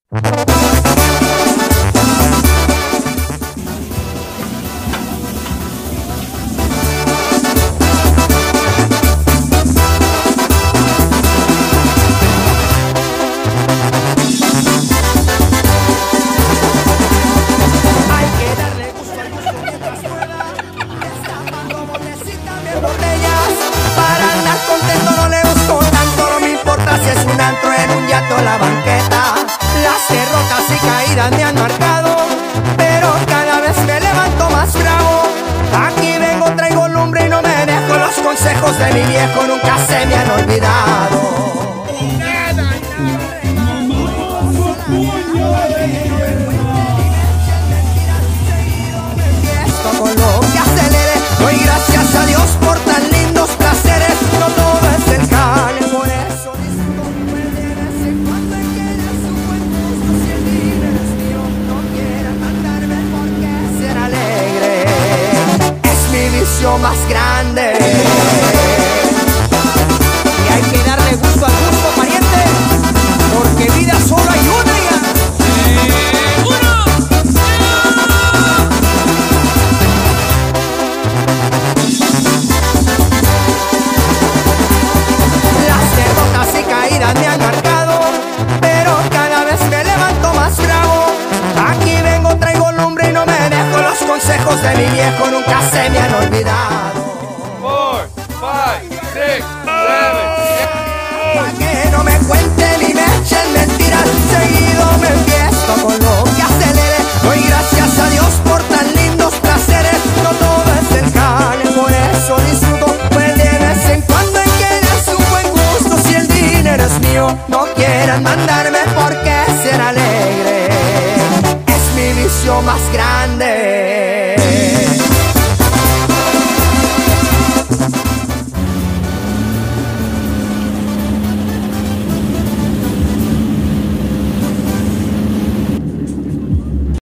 La banqueta, las derrotas y caídas me han marcado, pero cada vez me levanto más bravo. Aquí vengo, traigo lumbre y no me dejo. Los consejos de mi viejo nunca se me han olvidado. Esto con lo que acelere, doy gracias a Dios por tan lindos placeres. No todo es el jale, por eso más grande. Y hay que darle gusto al gusto, pariente, porque vida solo hay una ya. Las derrotas y caídas me han marcado, pero cada vez me levanto más bravo. Aquí vengo, traigo lumbre y no me dejo. Los consejos de mi viejo nunca se me han olvidado. 4, 5, 6, 7. Pa' que no me cuenten y me echen mentiras, seguido me empiezo con lo que acelere. Doy gracias a Dios por tan lindos placeres. No todo es el jale, por eso disfruto. Pues de vez en cuando hay que darse un buen gusto. Si el dinero es mío, no quieran mandarme porque ser alegre es mi vicio más grande.